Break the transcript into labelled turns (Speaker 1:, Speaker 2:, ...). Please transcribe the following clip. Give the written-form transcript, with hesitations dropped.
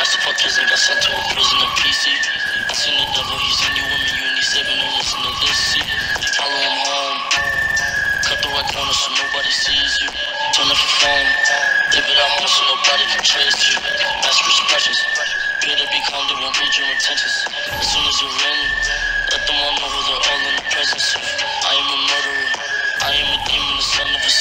Speaker 1: Tries to fuck kids and got sent to a prison in PC. I seen the devil, he's in you women, you need 7 and listen to this. See, follow him home. Cut the right corner so nobody sees you. Turn off your phone. Live it at home so nobody can trace you. Master expressions. Pay to be calm, they won't read your intentions. As soon as you're in, let them all know they're all in the presence of. I am a murderer. I am a demon, the son of a